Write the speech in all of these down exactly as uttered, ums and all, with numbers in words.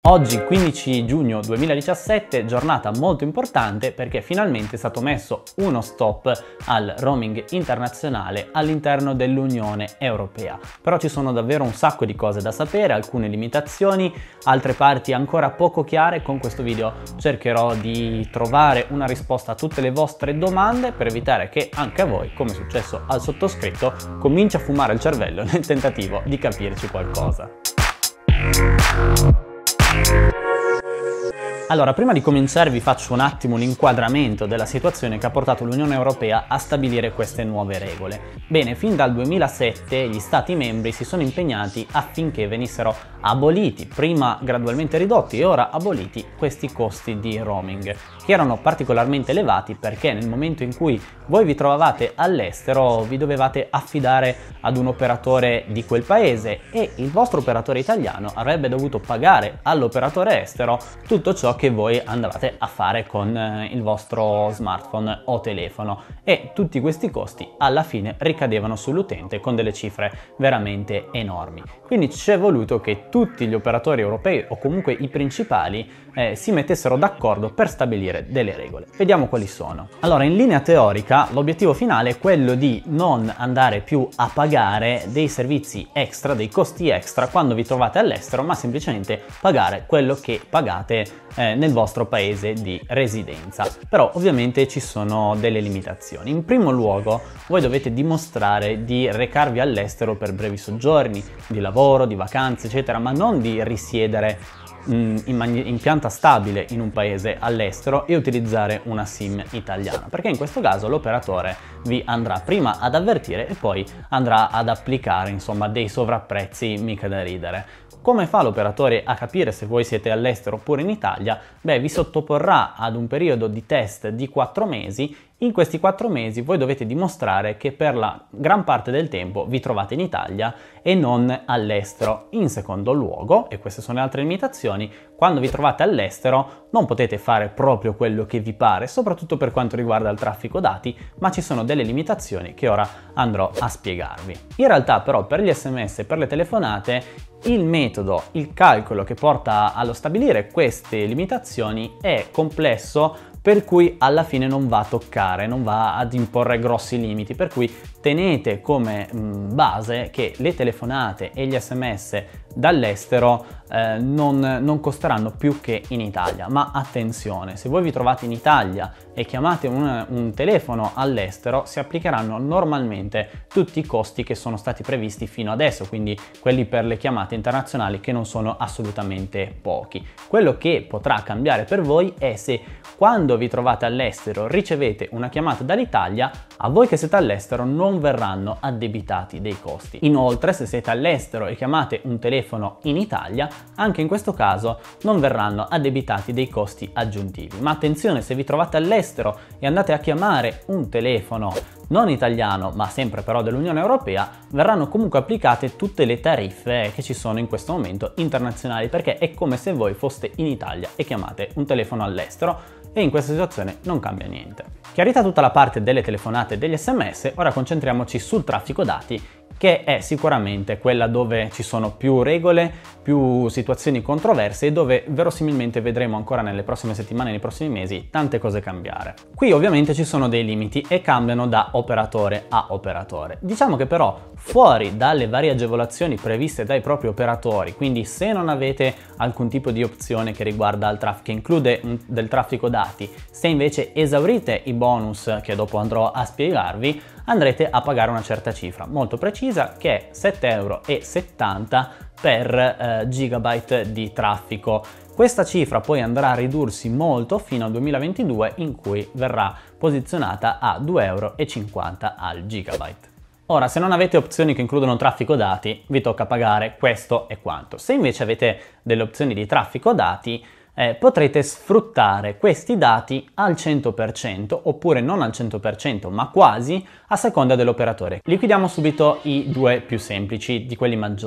Oggi quindici giugno duemiladiciassette, giornata molto importante perché finalmente è stato messo uno stop al roaming internazionale all'interno dell'Unione Europea. Però ci sono davvero un sacco di cose da sapere, alcune limitazioni, altre parti ancora poco chiare. Con questo video cercherò di trovare una risposta a tutte le vostre domande per evitare che anche a voi, come è successo al sottoscritto, cominci a fumare il cervello nel tentativo di capirci qualcosa. Allora, prima di cominciare vi faccio un attimo un inquadramento della situazione che ha portato l'Unione Europea a stabilire queste nuove regole. Bene, fin dal duemilasette gli Stati membri si sono impegnati affinché venissero aboliti, prima gradualmente ridotti e ora aboliti, questi costi di roaming, che erano particolarmente elevati perché nel momento in cui voi vi trovavate all'estero vi dovevate affidare ad un operatore di quel paese e il vostro operatore italiano avrebbe dovuto pagare all'operatore estero tutto ciò che voi andavate a fare con il vostro smartphone o telefono, e tutti questi costi alla fine ricadevano sull'utente con delle cifre veramente enormi. Quindi ci è voluto che tutti gli operatori europei, o comunque i principali, eh, si mettessero d'accordo per stabilire delle regole. Vediamo quali sono. Allora, in linea teorica l'obiettivo finale è quello di non andare più a pagare dei servizi extra, dei costi extra quando vi trovate all'estero, ma semplicemente pagare quello che pagate eh, nel vostro paese di residenza. Però ovviamente ci sono delle limitazioni. In primo luogo voi dovete dimostrare di recarvi all'estero per brevi soggiorni, di lavoro, di vacanze, eccetera, ma non di risiedere mh, in, in pianta stabile in un paese all'estero e utilizzare una SIM italiana, perché in questo caso l'operatore vi andrà prima ad avvertire e poi andrà ad applicare, insomma, dei sovrapprezzi mica da ridere. Come fa l'operatore a capire se voi siete all'estero oppure in Italia? Beh, vi sottoporrà ad un periodo di test di quattro mesi. In questi quattro mesi voi dovete dimostrare che per la gran parte del tempo vi trovate in Italia e non all'estero. In secondo luogo, e queste sono le altre limitazioni, quando vi trovate all'estero non potete fare proprio quello che vi pare, soprattutto per quanto riguarda il traffico dati, ma ci sono delle limitazioni che ora andrò a spiegarvi. In realtà però per gli sms e per le telefonate il metodo, il calcolo che porta allo stabilire queste limitazioni è complesso, per cui alla fine non va a toccare, non va ad imporre grossi limiti, per cui tenete come mh, base che le telefonate e gli sms dall'estero eh, non, non costeranno più che in Italia. Ma attenzione, se voi vi trovate in Italia e chiamate un, un telefono all'estero, si applicheranno normalmente tutti i costi che sono stati previsti fino adesso, quindi quelli per le chiamate internazionali, che non sono assolutamente pochi. Quello che potrà cambiare per voi è se quando vi trovate all'estero ricevete una chiamata dall'Italia, a voi che siete all'estero non verranno addebitati dei costi. Inoltre, se siete all'estero e chiamate un telefono in Italia, anche in questo caso non verranno addebitati dei costi aggiuntivi. Ma attenzione, se vi trovate all'estero e andate a chiamare un telefono non italiano, ma sempre però dell'Unione Europea, verranno comunque applicate tutte le tariffe che ci sono in questo momento internazionali, perché è come se voi foste in Italia e chiamate un telefono all'estero, e in questa situazione non cambia niente. Chiarita tutta la parte delle telefonate e degli sms, ora concentriamoci sul traffico dati, che è sicuramente quella dove ci sono più regole, più situazioni controverse e dove verosimilmente vedremo ancora nelle prossime settimane, nei prossimi mesi, tante cose cambiare. Qui ovviamente ci sono dei limiti e cambiano da operatore a operatore. Diciamo che però fuori dalle varie agevolazioni previste dai propri operatori, quindi se non avete alcun tipo di opzione che riguarda il traffico, che include un, del traffico dati, se invece esaurite i bonus che dopo andrò a spiegarvi, andrete a pagare una certa cifra molto precisa, che è sette euro e settanta per eh, gigabyte di traffico. Questa cifra poi andrà a ridursi molto fino al duemilaventidue, in cui verrà posizionata a due euro e cinquanta al gigabyte. Ora, se non avete opzioni che includono traffico dati, vi tocca pagare questo e quanto. Se invece avete delle opzioni di traffico dati, Eh, potrete sfruttare questi dati al cento per cento oppure non al cento per cento, ma quasi, a seconda dell'operatore. Liquidiamo subito i due più semplici di quelli maggiori.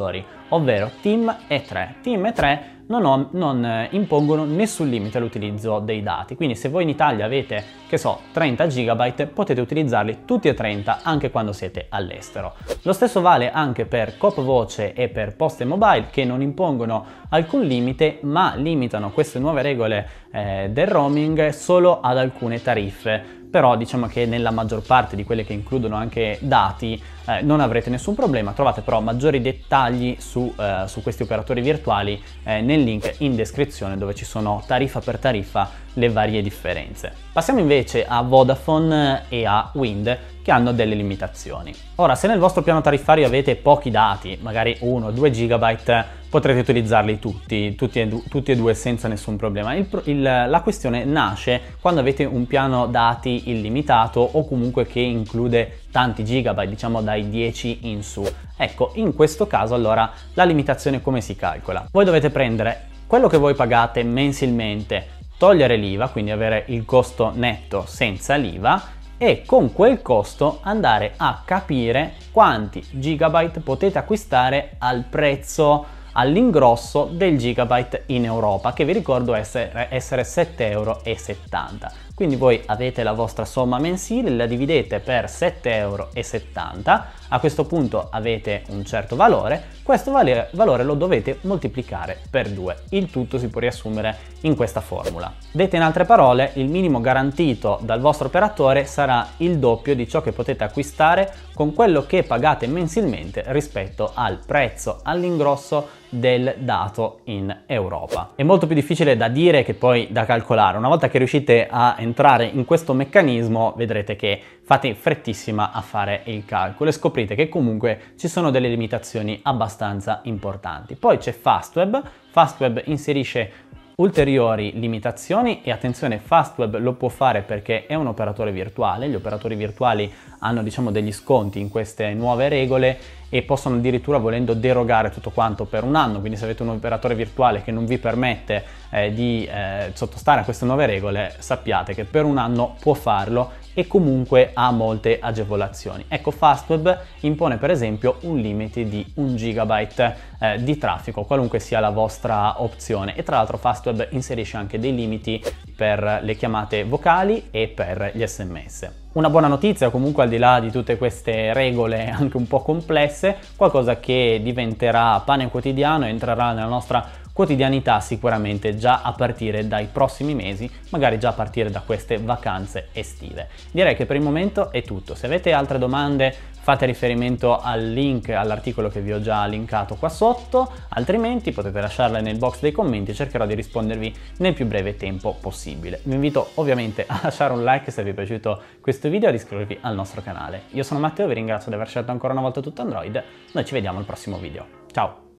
ovvero TIM e tre. TIM e tre non, ho, non impongono nessun limite all'utilizzo dei dati, quindi se voi in Italia avete, che so, trenta giga potete utilizzarli tutti e trenta anche quando siete all'estero. Lo stesso vale anche per Coop Voce e per Poste Mobile, che non impongono alcun limite, ma limitano queste nuove regole eh, del roaming solo ad alcune tariffe. Però diciamo che nella maggior parte di quelle che includono anche dati eh, non avrete nessun problema. Trovate però maggiori dettagli su, eh, su questi operatori virtuali eh, nel link in descrizione, dove ci sono tariffa per tariffa le varie differenze. Passiamo invece a Vodafone e a Wind, che hanno delle limitazioni. Ora, se nel vostro piano tariffario avete pochi dati, magari uno o due giga, potrete utilizzarli tutti, tutti e, du- tutti e due senza nessun problema. Il, il, la questione nasce quando avete un piano dati illimitato o comunque che include tanti gigabyte, diciamo dai dieci in su. Ecco, in questo caso allora la limitazione come si calcola? Voi dovete prendere quello che voi pagate mensilmente, togliere l'I V A, quindi avere il costo netto senza l'I V A, e con quel costo andare a capire quanti gigabyte potete acquistare al prezzo all'ingrosso del gigabyte in Europa, che vi ricordo essere, essere sette euro e settanta. Quindi voi avete la vostra somma mensile, la dividete per sette euro e settanta, a questo punto avete un certo valore, questo vale, valore lo dovete moltiplicare per due. Il tutto si può riassumere in questa formula. Dette in altre parole, il minimo garantito dal vostro operatore sarà il doppio di ciò che potete acquistare con quello che pagate mensilmente rispetto al prezzo all'ingrosso del dato in Europa. È molto più difficile da dire che poi da calcolare. Una volta che riuscite a entrare in questo meccanismo, vedrete che fate frettissima a fare il calcolo e scoprite che comunque ci sono delle limitazioni abbastanza importanti. Poi c'è Fastweb. Fastweb inserisce ulteriori limitazioni e attenzione, Fastweb lo può fare perché è un operatore virtuale. Gli operatori virtuali hanno, diciamo, degli sconti in queste nuove regole e possono addirittura, volendo, derogare tutto quanto per un anno. Quindi se avete un operatore virtuale che non vi permette eh, di eh, sottostare a queste nuove regole, sappiate che per un anno può farlo e comunque ha molte agevolazioni. Ecco, Fastweb impone per esempio un limite di un gigabyte eh, di traffico, qualunque sia la vostra opzione, e tra l'altro Fastweb inserisce anche dei limiti per le chiamate vocali e per gli sms. Una buona notizia, comunque, al di là di tutte queste regole anche un po' complesse, qualcosa che diventerà pane quotidiano e entrerà nella nostra quotidianità sicuramente già a partire dai prossimi mesi, magari già a partire da queste vacanze estive. Direi che per il momento è tutto. Se avete altre domande fate riferimento al link, all'articolo che vi ho già linkato qua sotto, altrimenti potete lasciarle nel box dei commenti e cercherò di rispondervi nel più breve tempo possibile. Vi invito ovviamente a lasciare un like se vi è piaciuto questo video e ad iscrivervi al nostro canale. Io sono Matteo, vi ringrazio di aver scelto ancora una volta Tutto Android, noi ci vediamo al prossimo video. Ciao!